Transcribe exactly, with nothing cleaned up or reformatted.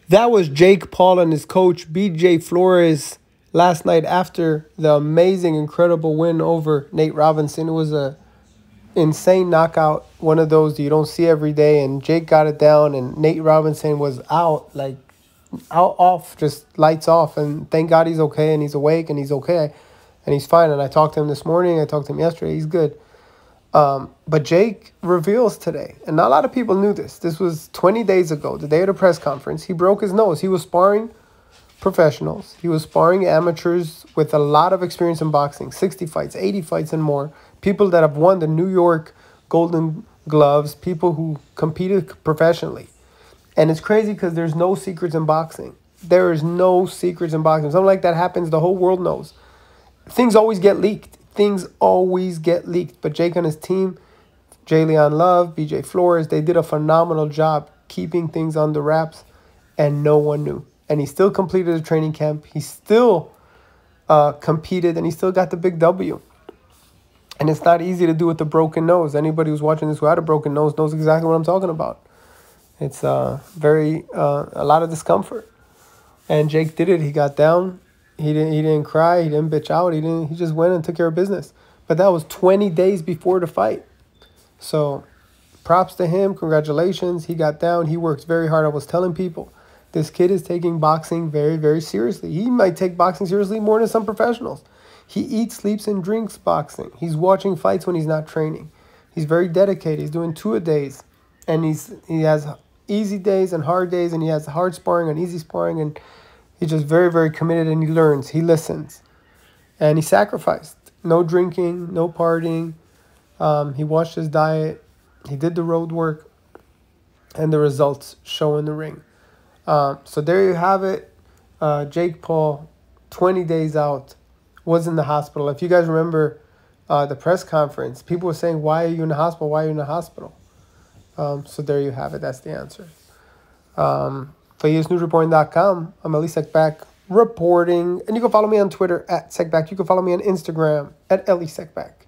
That was Jake Paul and his coach, B J Flores, last night after the amazing, incredible win over Nate Robinson. It was a insane knockout, one of those that you don't see every day. And Jake got it down, and Nate Robinson was out, like out, off, just lights off. And thank God he's okay, and he's awake, and he's okay, and he's fine. And I talked to him this morning. I talked to him yesterday. He's good. Um, but Jake reveals today, and not a lot of people knew this. This was twenty days ago, the day of the press conference. He broke his nose. He was sparring professionals. He was sparring amateurs with a lot of experience in boxing, sixty fights, eighty fights and more. People that have won the New York Golden Gloves, people who competed professionally. And it's crazy because there's no secrets in boxing. There is no secrets in boxing. Something like that happens, the whole world knows. Things always get leaked. Things always get leaked. But Jake and his team, Jay Leon Love, B J Flores, they did a phenomenal job keeping things under wraps, and no one knew. And he still completed the training camp. He still uh, competed, and he still got the big W. And it's not easy to do with a broken nose. Anybody who's watching this who had a broken nose knows exactly what I'm talking about. It's uh, very uh, a lot of discomfort. And Jake did it. He got down. He didn't he didn't cry, he didn't bitch out, he didn't he just went and took care of business. But that was twenty days before the fight. So props to him, congratulations. He got down, he works very hard. I was telling people, this kid is taking boxing very, very seriously. He might take boxing seriously more than some professionals. He eats, sleeps, and drinks boxing. He's watching fights when he's not training. He's very dedicated. He's doing two-a-days. And he's he has easy days and hard days, and he has hard sparring and easy sparring, and he's just very, very committed, and he learns. He listens. And he sacrificed. No drinking, no partying. Um, he watched his diet. He did the road work. And the results show in the ring. Um, so there you have it. Uh, Jake Paul, twenty days out, was in the hospital. If you guys remember uh, the press conference, people were saying, why are you in the hospital? Why are you in the hospital? Um, so there you have it. That's the answer. Um... For U S News Reporting dot com, I'm Elie Seckbach reporting. And you can follow me on Twitter at Seckbach. You can follow me on Instagram at Elie Seckbach.